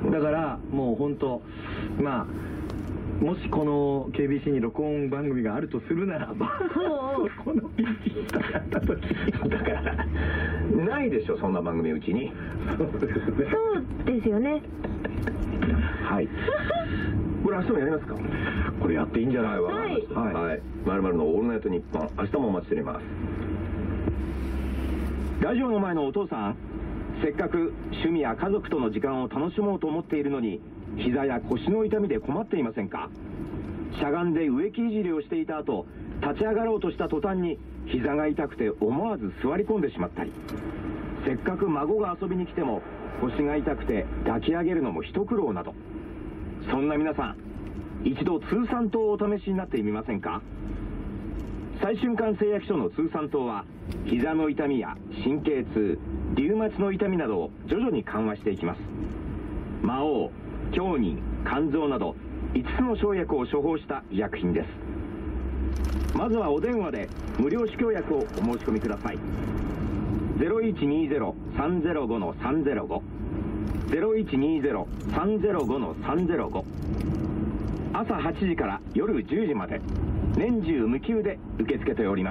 だからもう本当まあ。もしこの ケービーシー に録音番組があるとするならばそこのピンチヒッターやった時だからないでしょそんな番組うちに。 そうですよね。 はい。これ明日もやりますか。 これやっていいんじゃない。 はい、はい、まるまるのオールナイトニッポン、明日もお待ちしております。 ラジオの前のお父さん、せっかく趣味や家族との時間を楽しもうと思っているのに膝や腰の痛みで困っていませんか。しゃがんで植木いじりをしていた後、立ち上がろうとした途端に膝が痛くて思わず座り込んでしまったり、せっかく孫が遊びに来ても腰が痛くて抱き上げるのも一苦労など、そんな皆さん一度通産糖をお試しになってみませんか。最瞬間製薬所の通産糖は膝の痛みや神経痛、リウマチの痛みなどを徐々に緩和していきます。魔王、強忍、肝臓などいつつの生薬を処方した医薬品です。まずはお電話で無料試供薬をお申し込みください。 ゼロいちにゼロ さんゼロご さんゼロご ゼロいちにゼロ さんゼロご さんゼロご、朝はちじから夜じゅうじまで年中無休で受け付けております。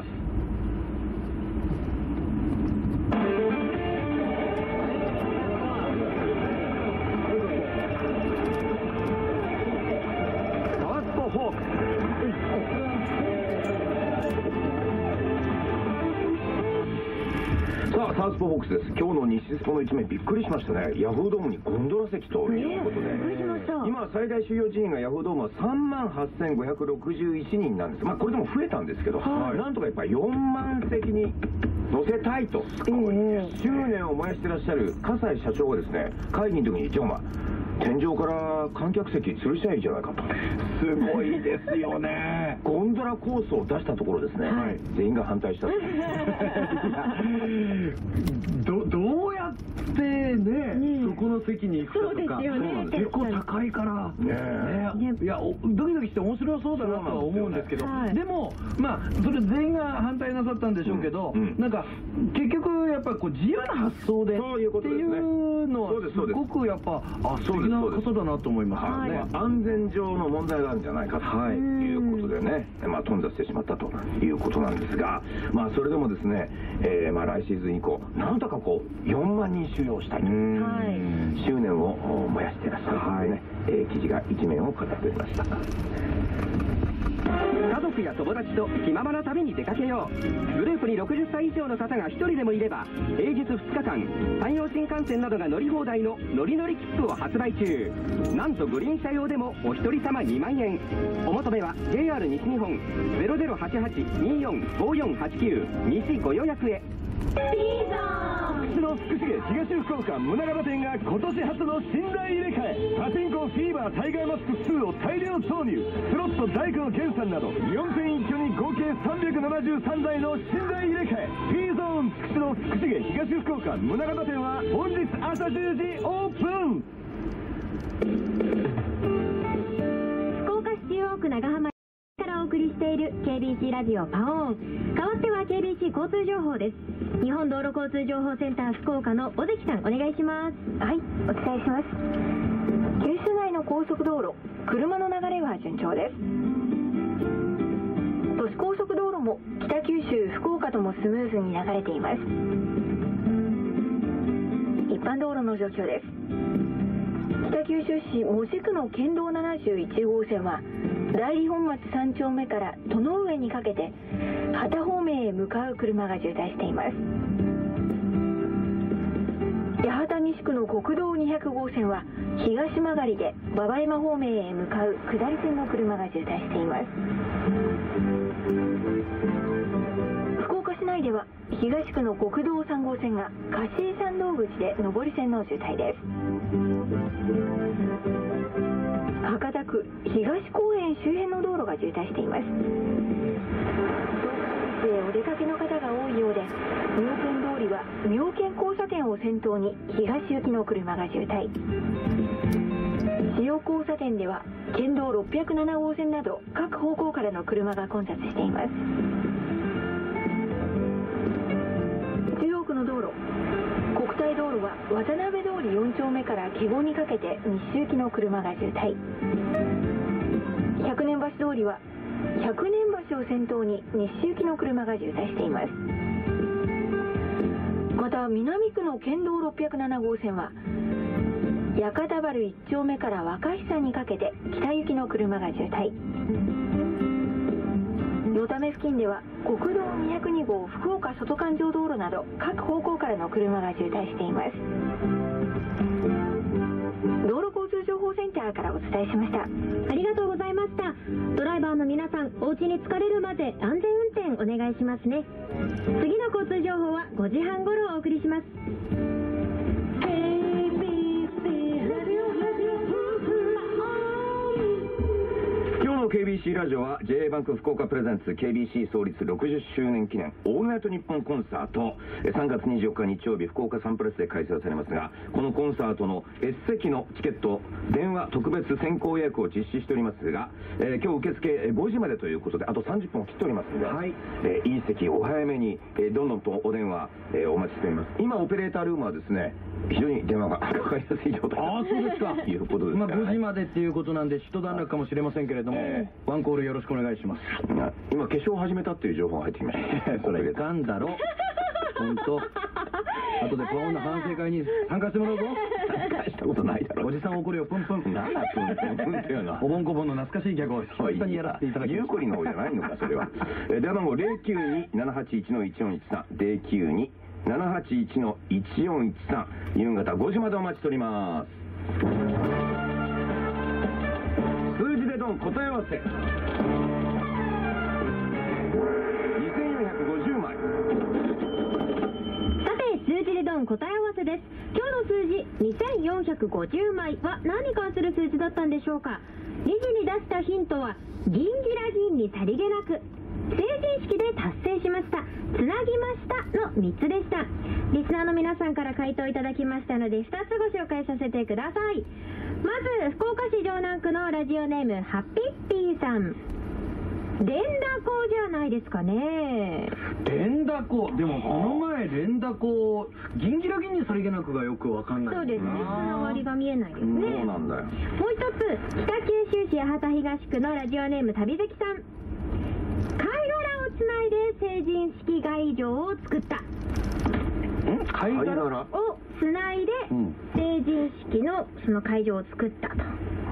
さあ、サウスポーホークスです。今日の西スポの一面びっくりしましたね。ヤフードームにゴンドラ席ということで、今最大収容人員がヤフードームはさんまんはっせんごひゃくろくじゅういちにんなんです。まあこれでも増えたんですけど、はい、なんとかやっぱりよんまん席に乗せたいと、執念を燃やしてらっしゃる葛西社長がですね、会議の時にじゃあお前天井から観客席吊るしゃいいじゃないかと。 すごいですよね。 ゴンドラ構想を出したところですね、はい、全員が反対したと。 どどうやっってね、そこの席に行くかとか、結構高いからね、いやドキドキして面白そうだなとは思うんですけど、でもまあそれ全員が反対なさったんでしょうけど、なんか結局やっぱりこう自由な発想でっていうのはすごくやっぱあ素敵なことだなと思いますね。 安全上の問題があるんじゃないかということでね、まあ頓挫してしまったということなんですが、まあそれでもですね、えー、まあ来シーズン以降なんとかこうよんまんにん収容したいと執念を燃やしていらっしゃるというね、えー、記事が一面を飾っておりました。 家族や友達と気ままな旅に出かけよう。グループにろくじゅっさい以上の方がひとりでもいれば平日ふつかかん山陽新幹線などが乗り放題の乗り乗り切符を発売中。なんとグリーン車用でもお一人様にまんえん。お求めは ジェイアール 西日本 ゼロゼロはちはち にーよん ごよんはちきゅう 西ご予約へ。 福の福重東福岡宗像店が今年初の寝台入れ替え、パチンコフィーバータイガーマスクツーを大量投入、スロット大工の源さんなどよんてん一挙に合計さんびゃくななじゅうさんだいの寝台入れ替え。 P ゾーンつくしの福重東福岡宗像店は本日朝じゅうじオープン。 福岡市中央区長浜からお送りしている ケービーシー ラジオパオーン。代わっては ケービーシー 交通情報です。日本道路交通情報センター福岡の尾関さんお願いします。 はい、お伝えします。九州内の高速道路、車の流れは順調です。都市高速道路も北九州福岡ともスムーズに流れています。一般道路の状況です。北九州市門司区の県道ななじゅういちごうせんは大理本町さん丁目から戸上にかけて畑方面へ向かう車が渋滞しています。八幡西区の国道にひゃくごうせんは東曲がりで馬場山方面へ向かう下り線の車が渋滞しています。福岡市内では東区の国道さんごうせんが香椎山道口で上り線の渋滞です。博多区東公園周辺の道路が渋滞しています。お出かけの方が多いようで、妙見通りは妙見交差点を先頭に東行きの車が渋滞。塩交差点では県道ろっぴゃくななごうせんなど各方向からの車が混雑しています。中央区の道路、国体道路は渡辺通りよん丁目から華厳にかけて西行きの車が渋滞。百年橋通りは百年橋を先頭に西行きの車が渋滞しています。また南区の県道ろっぴゃくななごうせんは屋形原いち丁目から若久にかけて北行きの車が渋滞。与田目付近では国道にひゃくにごう福岡外環状道路など各方向からの車が渋滞しています。道路交通情報センターからお伝えしました。 ありがとうございました。ドライバーの皆さん、お家に疲れるまで安全運転お願いしますね。次の交通情報はごじはん頃お送りします。 今日の ケービーシー ラジオは ジェイエー バンク福岡プレゼンツ ケービーシー 創立ろくじゅっしゅうねん記念オールナイトニッポンコンサート、さんがつにじゅうよっか日曜日福岡サンプレスで開催されますが、このコンサートの S 席のチケット電話特別先行予約を実施しておりますが、えー、今日受付ごじまでということであとさんじゅっぷんを切っておりますので、はい、えー、いい席お早めに、えー、どんどんとお電話、えー、お待ちしております。今オペレータールームはですね非常に電話がかかりやすい状態ああそうですかということですから、 まあ、ごじまでっていうことなんで一段落かもしれませんけれども、えー、ワンコールよろしくお願いします。 今化粧を始めたっていう情報が入ってきましたそれいかんだろ本当後でパオンの反省会に参加してもらうぞ。 参加したことないだろ。 おじさん怒るよプンプン。 なんだプンプンプンっていうのはおぼんこぼんの懐かしいギャグを久々にやらせていただきます。 ゆうこりの方じゃないのかそれは。え電話番号 ゼロきゅうに ななはちいち いちよんいちさん ゼロきゅうに ななはちいち いちよんいちさん夕方ごじまでお待ちしております。数字でドン答え合わせにせんよんひゃくごじゅうまい。 さて数字でドン答え合わせです。今日の数字にせんよんひゃくごじゅうまいは何に関する数字だったんでしょうか。にじに出したヒントは銀ギラ銀にさりげなく。 成人式で達成しました、つなぎましたのみっつでした。リスナーの皆さんから回答いただきましたのでふたつご紹介させてください。まず福岡市城南区のラジオネームハッピッピーさん、連打講じゃないですかね。 連打講、でもこの前連打講ギンギラギンにさりげなくがよくわかんない。 そうですね、つながりが見えないですね。 そうなんだよ。 もう一つ、北九州市八幡東区のラジオネーム旅関さん、貝殻をつないで成人式会場を作った。 貝殻をつないで成人式のその会場を作ったと。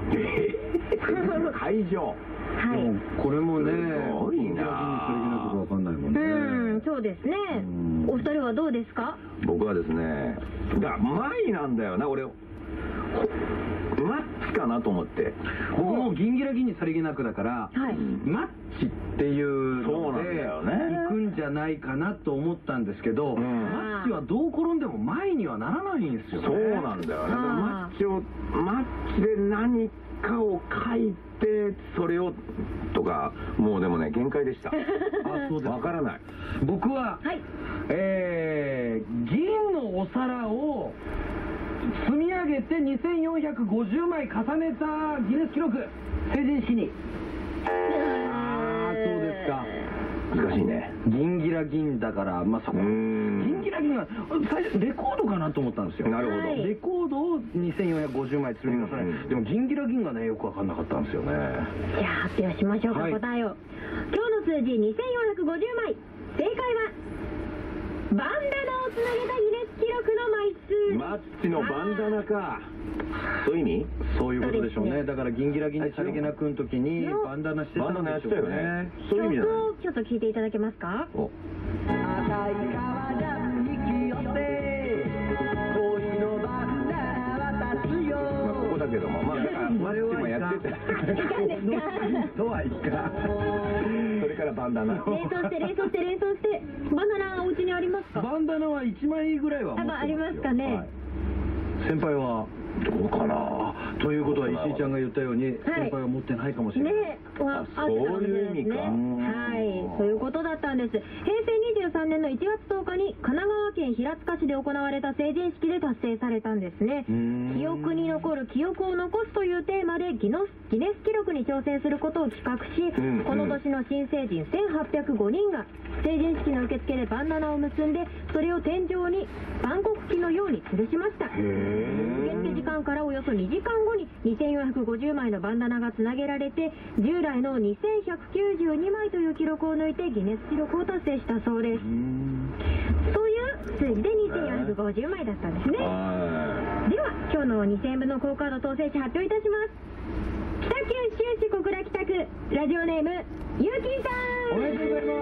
会場、 はい、 これもね、 すごいな。 ギンギラギンにさりげなくがわかんないもんね。 うん、そうですね。お二人はどうですか？ 僕はですね、だ前なんだよな、俺マッチかなと思って。 僕もギンギラギンにさりげなくだから、 はい、 マッチっていうそうなんのでだよね、 行くんじゃないかなと思ったんですけど、 うん、 マッチはどう転んでも前にはならないんですよね。 そうなんだよね。だからマッチをマッチで何かを書いてそれをとか、もうでもね限界でした。あ、 そうです。 わからない。 僕は、 はい、 えー、銀のお皿を積み上げてにせんよんひゃくごじゅうまい重ねたギネス記録、成人式に。ああ、そうですか。 難しいね。 ギンギラギンだから、まあそこ、ギンギラギンは最初レコードかなと思ったんですよ。 なるほど。 レコードをにせんよんひゃくごじゅうまい積み重ね、うんうん、でもギンギラギンがねよく分かんなかったんですよね。 じゃあ発表しましょうか、はい、答えを。今日の数字にせんよんひゃくごじゅうまい、正解はバンダナをつなげたギネス記録の枚数。 マッチのバンダナか。そういう意味？ そういうことでしょうね。だからギンギラギンにさりげなくん時にバンダナしてたんでしょうね。 そういう意味じゃない。 曲をちょっと聞いていただけますか？お、赤い川ジャムに来よって恋のバンダナ渡すよ。 まあここだけども、まあだからマッチもやってた。とはいか。それからバンダナ。 連想して連想して連想して。バンダナお家にありますか？ バンダナはいちまいぐらいは持ってますよ。 ありますかね。 はい、先輩はどうかな。 ということは石井ちゃんが言ったように、先輩は持ってないかもしれない。 ね、 そういう意味か。 はい、そういうことだったんです。へいせいにじゅうさんねんのいちがつとおかに神奈川県平塚市で行われた成人式で達成されたんですね。記憶に残る記憶を残すというテーマでギネス、ギネス記録に挑戦することを企画し、うんうん、この年の新成人せんはっぴゃくごにんが成人式の受付でバンダナを結んで、それを天井に万国旗のように吊るしました。受付時間からおよそにじかんごににせんよんひゃくごじゅうまいのバンダナがつなげられて、従来のにせんひゃくきゅうじゅうにまいという記録を抜いてギネス記録を達成したそうです。そういう数字でにせんよんひゃくごじゅうまいだったんですね。では今日のにせんえんぶのクオカード当選者発表いたします。北九州市小倉北区ラジオネームゆうきーさん、 おめでとうございます。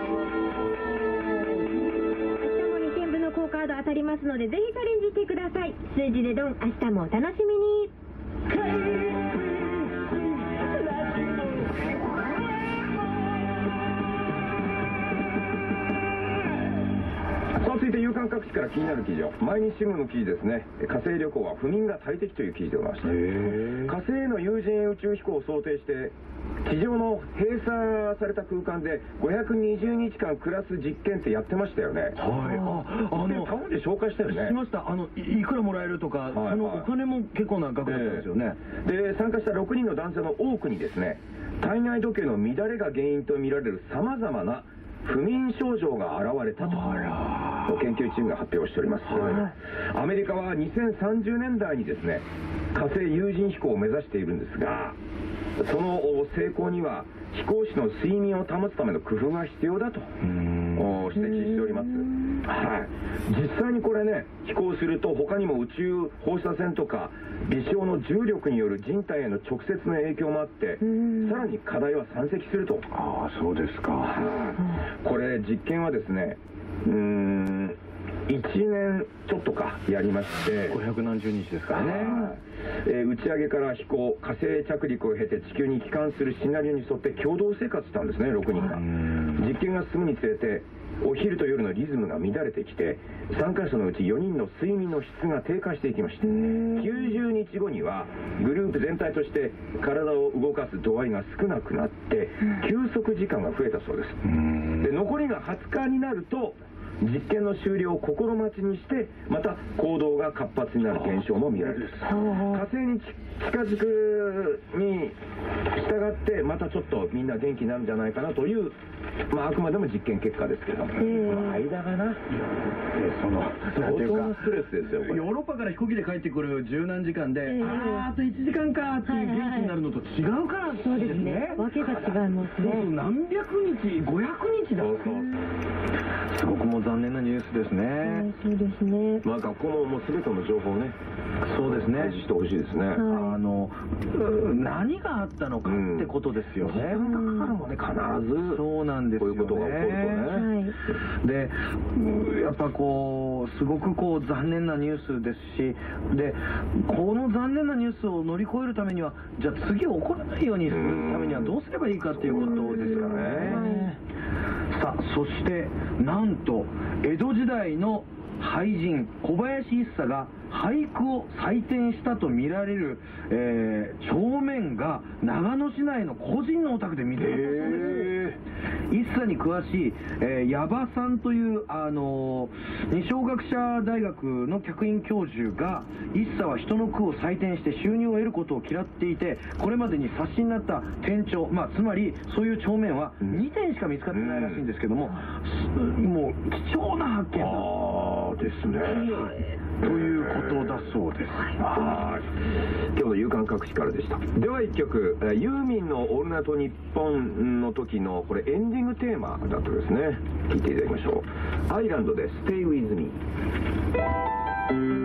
明日もにせんえんぶのクオカード当たりますので、ぜひチャレンジしてください。数字でドン、明日もお楽しみに。 さあ続いて夕刊各紙から気になる記事を。毎日新聞の記事ですね。火星旅行は不眠が大敵という記事でございました。火星への有人宇宙飛行を想定して地上の閉鎖された空間でごひゃくにじゅうにちかん暮らす実験ってやってましたよね。はい、ああのタモで紹介したよね。 しました。あの い, いくらもらえるとか、はいはい、そのお金も結構な額だったんですよね。 えー、で参加したろくにんの男性の多くにですね、体内時計の乱れが原因と見られるさまざまな不眠症状が現れたと研究チームが発表しております。アメリカはにせんさんじゅうねんだいにですね、火星有人飛行を目指しているんですが、その成功には飛行士の睡眠を保つための工夫が必要だと指摘しております。はい、実際にこれね、飛行すると他にも宇宙放射線とか微小の重力による人体への直接の影響もあって、さらに課題は山積すると。 ああ、そうですか。 これ実験はですね、うーんいちねんちょっとかやりまして、 ごひゃくなんじゅうにちですからね。 えー、打ち上げから飛行、火星着陸を経て地球に帰還するシナリオに沿って共同生活したんですね、ろくにんが。実験が進むにつれてお昼と夜のリズムが乱れてきて、参加者のうちよにんの睡眠の質が低下していきました。きゅうじゅうにちごにはグループ全体として体を動かす度合いが少なくなって休息時間が増えたそうです。で残りがはつかになると実験の終了を心待ちにしてまた行動が活発になる現象も見られる。火星に近づくに従ってまたちょっとみんな元気になるんじゃないかなという、まあ、あくまでも実験結果ですけども、まあ、間がなその相当なストレスですよ。これヨーロッパから飛行機で帰ってくる十何時間で、えー、あーあといちじかんかっていう元気になるのと違うからですね。 そうですね、わけが違いますね。 何百日ごひゃくにちだ。そうそう、すごくもう残念なニュースですね。 はい、そうですね。 まあ学校ももう全ての情報をね、 そうですね、 開示してほしいですね。 はい、 あの何があったのかってことですよね。 時間がかかるもんね、必ず。 そうなんですよね。 こういうことが起こるとね。 はい、 でやっぱこうすごくこう残念なニュースですし、でこの残念なニュースを乗り越えるためには、じゃあ次起こらないようにするためにはどうすればいいかっていうことですよね。さあ、そしてなんと江戸時代の俳人小林一茶が俳句を採点したと見られる、えー、帳面が長野市内の個人のお宅で見つかったそうです。一茶に詳しい、えー、矢場さんという、あのー、二松学舎大学の客員教授が、一茶は人の句を採点して収入を得ることを嫌っていて、これまでに冊子になった点帳、まあ、つまりそういう帳面はにてんしか見つかってないらしいんですけども、うん、もう貴重な発見だですね、 ということだそうです。 はい、今日の夕刊各紙からでした。ではいっきょく、ユーミンの「オールナイトニッポン」の時のこれエンディングテーマだったですね。聞いていただきましょう。アイランドで「Stay with me」。